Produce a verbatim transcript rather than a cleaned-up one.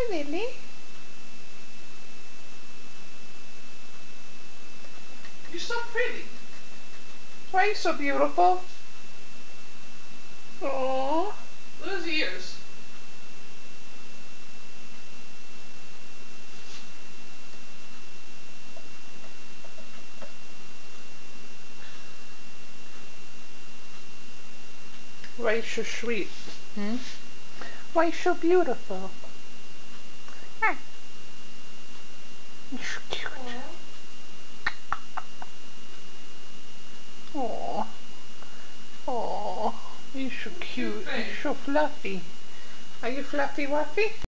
Lily. You're so pretty. Why are you so beautiful? Aww. Look at his ears. Why are you so sweet? Hmm? Why are you so beautiful? Ah. You're so cute. Aww. Aww. You're so cute. You're so fluffy. Are you fluffy wuffy?